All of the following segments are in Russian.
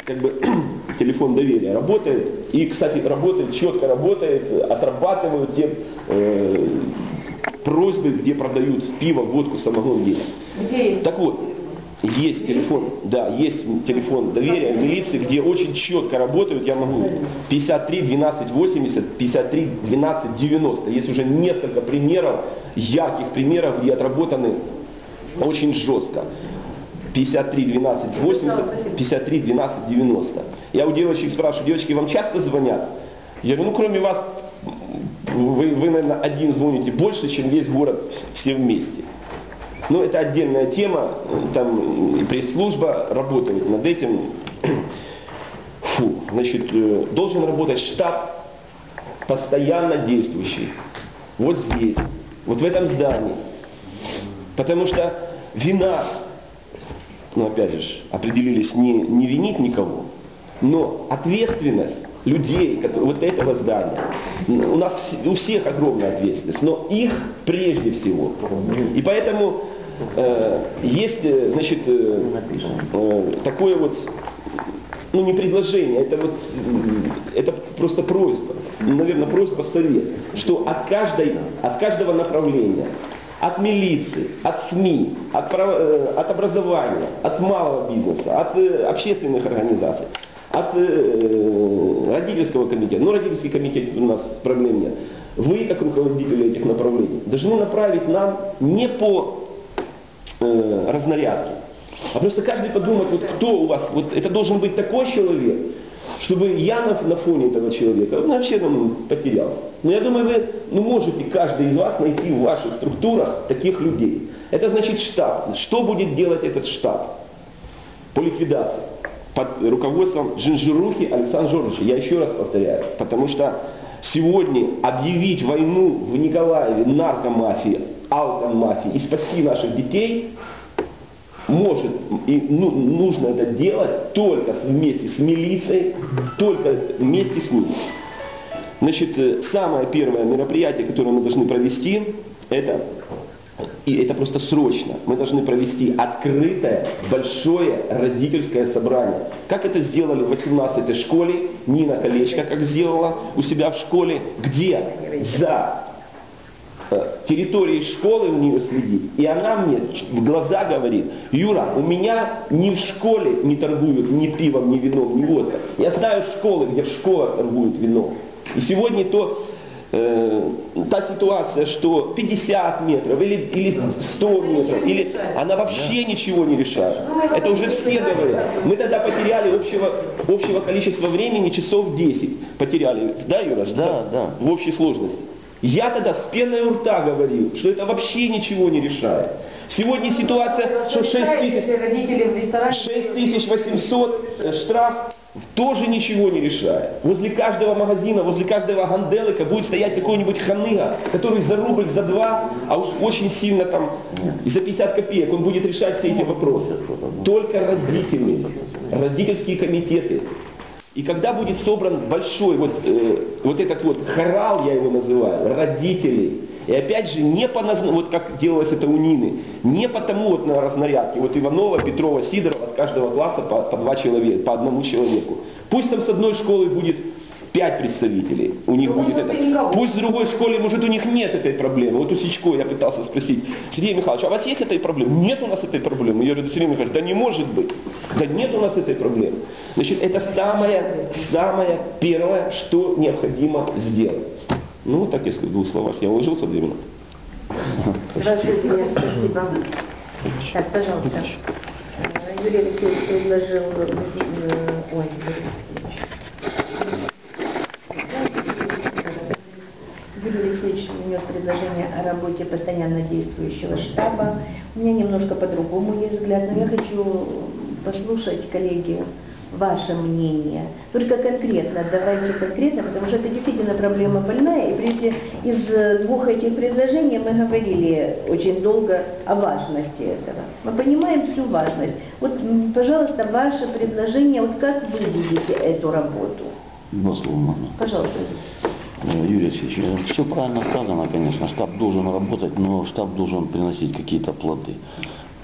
как бы телефон доверия работает. И, кстати, работает, четко работает, отрабатывают те просьбы, где продают пиво, водку, самогон, где. Так вот, есть телефон, да, есть телефон доверия в милиции, где очень четко работают, я могу 53 12 80, 53 12 90. Есть уже несколько примеров, ярких примеров, где отработаны очень жестко. 53 12 80, 53 12 90. Я у девочек спрашиваю, девочки, вам часто звонят? Я говорю, ну кроме вас, вы наверное, один звоните больше, чем весь город все вместе. Но это отдельная тема, там и пресс-служба работает над этим. Значит, должен работать штаб, постоянно действующий. Вот здесь, вот в этом здании. Потому что вина, ну опять же, определились не винить никого, но ответственность людей, которые, вот этого здания, у нас у всех огромная ответственность, но их прежде всего. И поэтому есть, значит, такое вот, ну не предложение, это просто просьба, наверное, просьба совет, что от каждого направления, от милиции, от СМИ, от образования, от малого бизнеса, от общественных организаций, от родительского комитета, ну родительский комитет у нас проблем нет, вы, как руководители этих направлений, должны направить нам не по разнарядке, а просто каждый подумает, вот кто у вас, вот это должен быть такой человек, чтобы я на фоне этого человека вообще потерялся. Но я думаю, вы можете каждый из вас найти в ваших структурах таких людей. Это значит штаб. Что будет делать этот штаб по ликвидации? Под руководством Джинжирухи Александра Жоржевича. Я еще раз повторяю, потому что сегодня объявить войну в Николаеве наркомафии, алкомафии и спасти наших детей может и нужно это делать только вместе с милицией, только вместе с ними. Значит, самое первое мероприятие, которое мы должны провести, это просто срочно, мы должны провести открытое, большое родительское собрание. Как это сделали в 18-й школе, Нина Колечко, как сделала у себя в школе, где за территорией школы у нее следит. И она мне в глаза говорит, Юра, у меня ни в школе не торгуют ни пивом, ни вином, ни водкой. Я знаю школы, где в школах торгуют вином. И сегодня та ситуация, что 50 метров или 100 метров, или она вообще ничего не решает. Это уже все говорят. Мы тогда потеряли общего количества времени часов 10. Потеряли, да, Юра? Да. В общей сложности. Я тогда с пеной у рта говорил, что это вообще ничего не решает. Сегодня ситуация, что 6800 штраф тоже ничего не решает. Возле каждого магазина, возле каждого ганделика будет стоять какой-нибудь ханыга, который за рубль, за два, а уж очень сильно там за 50 копеек он будет решать все эти вопросы. Только родители, родительские комитеты. И когда будет собран большой вот этот вот хорал, я его называю, родителей, и опять же не по вот как делалось это у Нины, не по тому вот на разнарядке, вот Иванова, Петрова, Сидорова от каждого класса по 2 человека, по одному человеку. Пусть там с одной школы будет 5 представителей, у них будет это. Пусть в другой школе, может, у них нет этой проблемы. Вот у Сичко я пытался спросить, Сергей Михайлович, а у вас есть этой проблемы? Нет у нас этой проблемы. Я говорю, Сергей Михайлович, да не может быть. Да нет у нас этой проблемы. Значит, это самое первое, что необходимо сделать. Ну, так если в 2 словах. Я уложился в 2 минуты. Здравствуйте, спасибо. Так, пожалуйста. Юрий Алексеевич предложил... Ой, Юрий Алексеевич внес предложение о работе постоянно действующего штаба. У меня немножко по-другому есть взгляд, но я хочу послушать, коллеги, ваше мнение. Только конкретно, давайте конкретно, потому что это действительно проблема больная. И прежде из 2 этих предложений мы говорили очень долго о важности этого. Мы понимаем всю важность. Вот, пожалуйста, ваше предложение, вот как вы видите эту работу? Пожалуйста. Юрий Алексеевич, все правильно сказано, конечно, штаб должен работать, но штаб должен приносить какие-то плоды.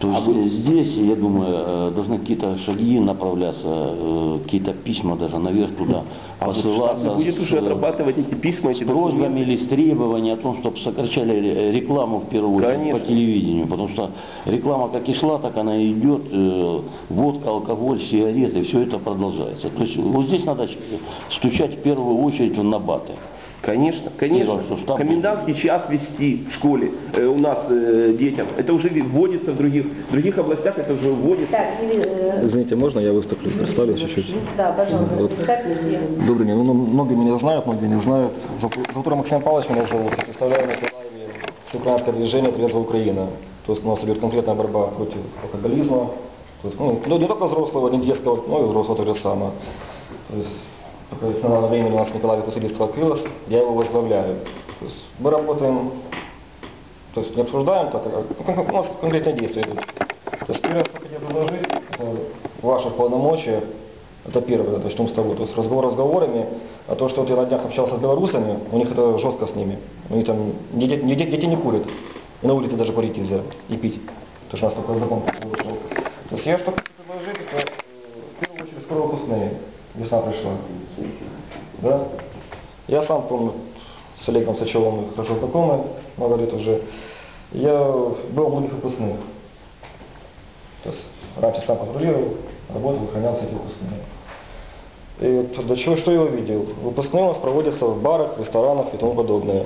То есть здесь, я думаю, должны какие-то шаги направляться, какие-то письма даже наверх туда посылаться. Будет уже отрабатывать эти письма, с просьбами или с требованиями о том, чтобы сокращали рекламу в первую очередь. Конечно. По телевидению, потому что реклама как и шла, так она и идет, водка, алкоголь, сигареты, все это продолжается. То есть вот здесь надо стучать в первую очередь в набаты. Конечно, конечно. Комендантский час вести в школе у нас детям, это уже вводится в других областях, это уже вводится. Так, Извините, можно я выступлю, представлю чуть-чуть? да, пожалуйста, Вот. представьте. Добрый день. Ну, многие меня знают, многие не знают. Завтра Максим Павлович меня зовут. Я представляю на Николаеве всеукраинское движение «Трезвая Украина». То есть у нас идет конкретная борьба против алкоголизма. То есть, ну, не только взрослого, не детского, но и взрослого то же самое. То есть, с недавнего времени у нас в Николаеве посольство открылось, я его возглавляю. То есть, мы работаем, то есть не обсуждаем, так, у нас конкретные действия идут. То есть первое, что я хотел предложить, это ваши полномочия, это первое, начнем с того. То есть разговор разговорами, а то, что вот я на днях общался с белорусами, у них это жестко с ними. У них там дети не курят, и на улице даже курить нельзя и пить. Потому что у нас такой закон вышел. То есть я что хочу предложить, это в первую очередь скоро выпускные. Весна пришла. Да? Я сам помню, с Олегом Сачевым мы хорошо знакомы, много лет уже. Я был в многих выпускных. То есть раньше сам патрулировал, работал, охранял все эти выпускные. И вот до чего, что я увидел? Выпускные у нас проводятся в барах, ресторанах и тому подобное.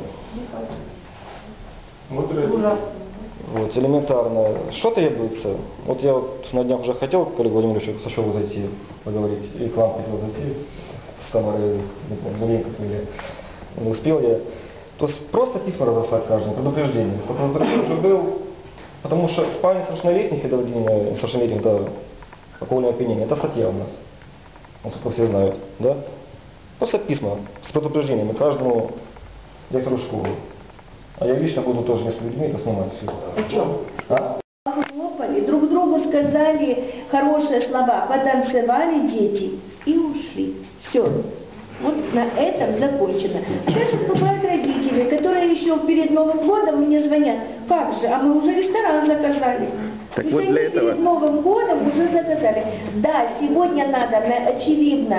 Вот, элементарно. Что требуется? Вот я вот на днях уже хотел к Олегу Владимировичу Сачеву зайти, поговорить, и к вам хотел зайти, с Тамарой, не успел я. То есть просто письма разослать каждому, предупреждение, чтобы предупреждение уже был, потому что спальня совершеннолетних и доведение несовершеннолетних до алкогольного опьянения, это статья у нас, насколько все знают, да? Просто письма с предупреждениями каждому директору школы. А я лично буду тоже несколько людьми это снимать все. О чем? А? Хлопали, друг другу сказали хорошие слова, потанцевали дети и ушли. Все. Вот на этом закончено. Сейчас выступают родители, которые еще перед Новым годом мне звонят. Как же, а мы уже ресторан заказали. Так И вот они для этого... перед Новым годом уже заказали. Да, сегодня надо, очевидно,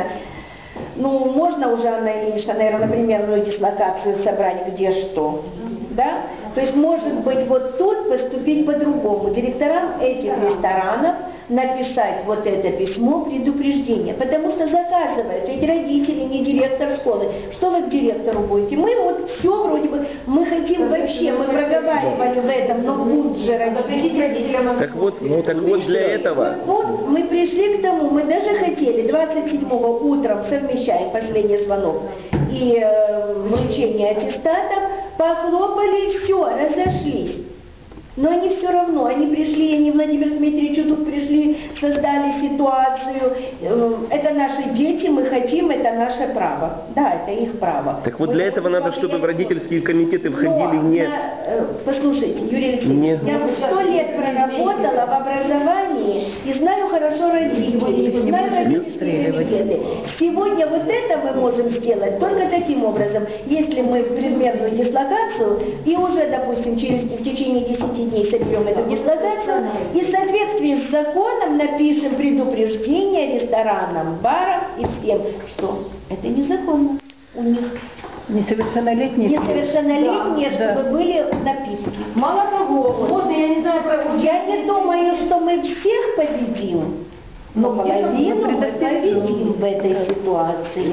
ну, можно уже, Анна Ильинична, наверное, напримерную дислокацию собрать, где что. Да? То есть, может быть, вот тут поступить по-другому. Директорам этих ресторанов написать вот это письмо предупреждения, потому что заказывают эти родители, не директор школы. Что вы к директору будете? Мы вот все вроде бы, мы хотим вообще, мы проговаривали в этом, но лучше родителям. Так вот для этого... Вот мы пришли к тому, мы даже хотели 27-го утром совмещаем последний звонок и вручение аттестатов, похлопали, все, разошлись. Но они все равно, они пришли, они Владимир Дмитриевичу тут пришли, создали ситуацию. Это наши дети, мы хотим, это наше право. Да, это их право. Так вот для этого надо, чтобы в родительские комитеты входили не... Послушайте, Юрий Алексеевич, я 100 лет проработала в образовании и знаю хорошо родителей, знаю родительские комитеты. Сегодня вот это мы можем сделать только таким образом, если мы в предметную дислокацию и уже, допустим, в течение 10 дней соберем эту дислокацию и в соответствии с законом напишем предупреждение ресторанам, барам и всем, что это незаконно у них. Несовершеннолетние. Несовершеннолетние, Да, чтобы да. были напитки. Мало того, можно, я не знаю, Я не думаю, что мы всех победим, но половину мы победим в этой ситуации.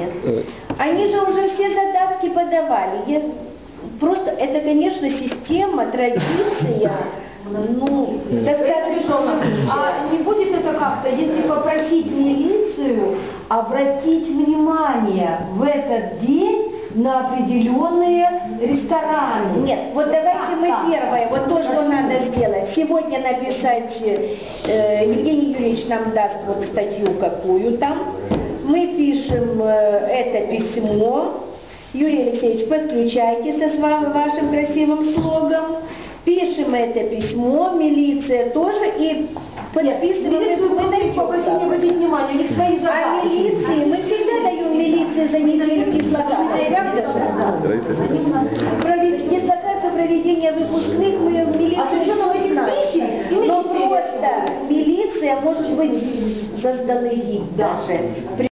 Они же уже все задатки подавали. Просто это, конечно, система, традиция, ну, достаточно. А не будет это как-то, если попросить милицию обратить внимание в этот день на определенные рестораны? Нет, вот давайте мы первое, вот то, что надо сделать. Сегодня написать, Евгений Юрьевич нам даст вот статью какую там. Мы пишем это письмо. Юрий Алексеевич, подключайтесь со вашим красивым слогом. Пишем это письмо, милиция тоже, и подписываем. Попросить не обратить внимание, у них свои задачи. А милиции, мы всегда даем милиции за неделю дислокацию, правда же? Дислокацию проведения выпускных мы в милицию А с учетом этих знаем. писем, Но просьба может быть, заздалегідь даже.